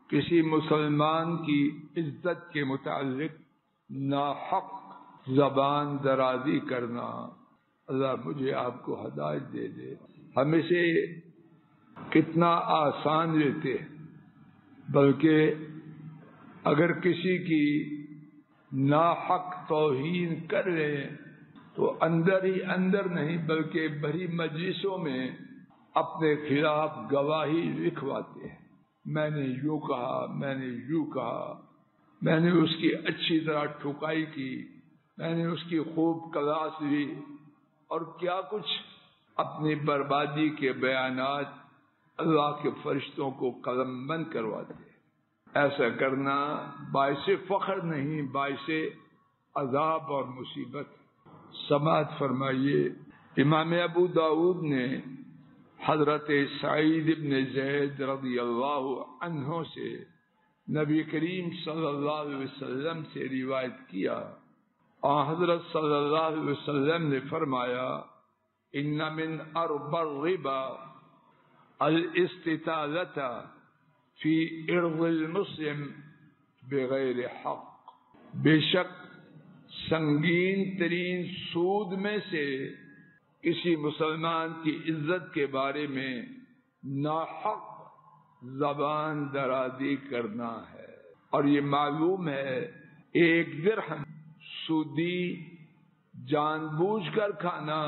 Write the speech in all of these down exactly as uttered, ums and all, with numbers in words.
کسی مسلمان کی عزت کے متعلق ناحق زبان درازی کرنا، اللہ مجھے آپ کو ہدایت دے دے۔ ہم اسے کتنا آسان لیتے ہیں، بلکہ اگر کسی کی ناحق توہین کر لیں تو اندر ہی اندر نہیں بلکہ بڑی مجلسوں میں اپنے خلاف گواہی لکھواتے ہیں، میں نے یوں کہا، میں نے یوں کہا، میں نے اس کی اچھی طرح ٹھکائی کی، میں نے اس کی خوب کلاس لی، اور کیا کچھ اپنی بربادی کے بیانات اللہ کے فرشتوں کو قلم بند کرواتے ہیں۔ ایسا کرنا باعث فخر نہیں، باعث عذاب اور مصیبت۔ سماعت فرمائیے، امام ابو داؤد نے حضرت سعید بن زید رضی اللہ عنہ سے نبی کریم صلی اللہ علیہ وسلم سے روایت کیا، اور حضرت صلی اللہ علیہ وسلم نے فرمایا، ان من اربى الربا الاستطالة فی عرض المسلم بغیر حق، بے شک سنگین ترین سود میں سے کسی مسلمان کی عزت کے بارے میں ناحق زبان درازی کرنا ہے۔ اور یہ معلوم ہے ایک درہم سودی جان بوجھ کر کھانا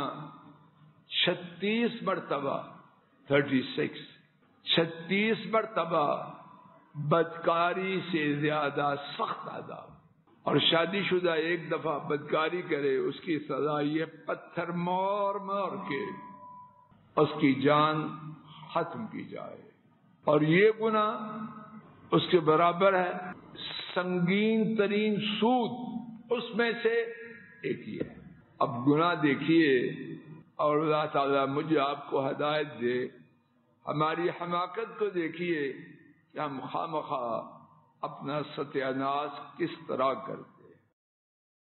چھتیس مرتبہ تھرٹی سکس چھتیس مرتبہ بدکاری سے زیادہ سخت عذاب، اور شادی شدہ ایک دفعہ بدکاری کرے اس کی سزا یہ پتھر مار مار کے اس کی جان ختم کی جائے، اور یہ گناہ اس کے برابر ہے سنگین ترین سود، اس میں سے ایک ہی ہے۔ اب گناہ دیکھیے، اور اللہ تعالیٰ مجھے آپ کو ہدایت دے، ہماری حماقت کو دیکھیے کہ ہم خواہ مخواہ اپنا ستیہ ناش کس طرح کرتے